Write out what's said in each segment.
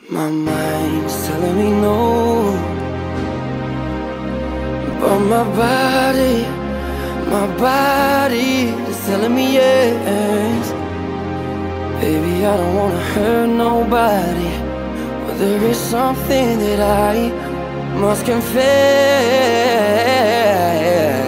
My mind's telling me no, but my body is telling me yes. Baby, I don't wanna hurt nobody, but there is something that I must confess.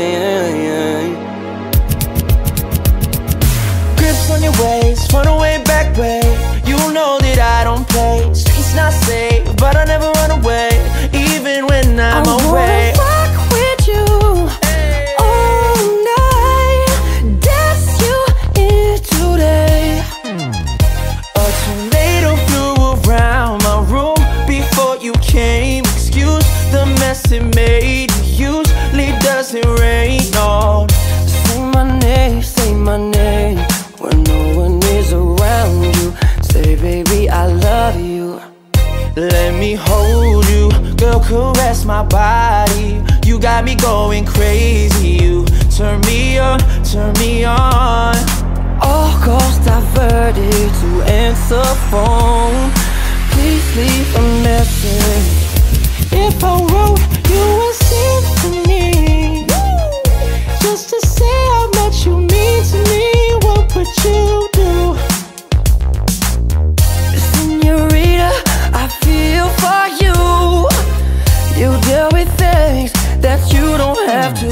Grips on your waist, run away, back way. You know that I don't play, streets not safe, but I never run away, even when I'm away. I wanna rock with you all night, dance you in today. A tornado flew around my room before you came. Excuse the mess it made. Usually doesn't rain on. Say my name when no one is around you. Say, baby, I love you. Let me hold you, girl, caress my body. You got me going crazy. You turn me on, turn me on. All calls diverted to answer phone. Please leave a message. If I wrote you a symphony, just to say how much you mean to me, what would you do? Señorita, I feel for you. You deal with things that you don't have to.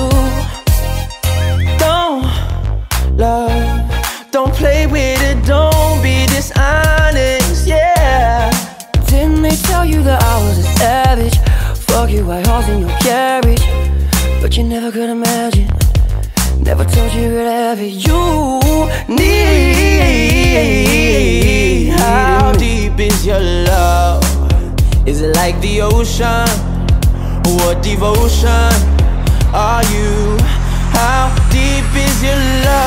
Don't love, don't play with it, don't be dishonest, yeah. Didn't they tell you that I was a savage? Fuck you, white horse in your carriage. But you never could imagine, never told you could have it. You need. How deep is your love? Is it like the ocean? What devotion are you? How deep is your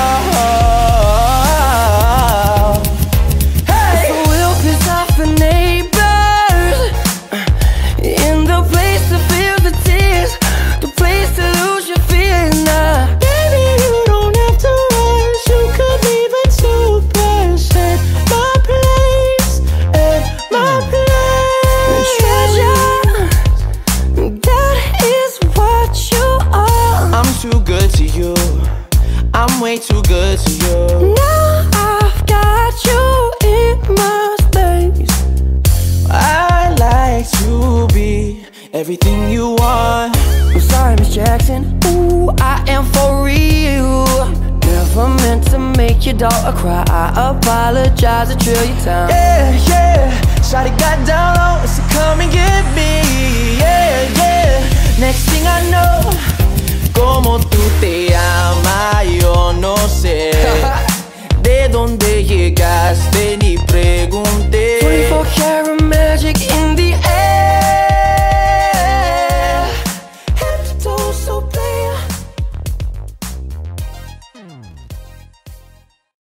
love? Hey! So we'll piss off the neighbors, in the place to feel the tears, the place to lose your feeling now. Baby, you don't have to rush, you could leave it 2%. My place, at my place. Treasure, that is what you are. I'm too good to you, I'm way too good to you. Now I've got you in my space. I like to be everything you want. I'm sorry, Miss Jackson, ooh, I am for real. Never meant to make your daughter cry, I apologize a trillion times. Yeah, yeah,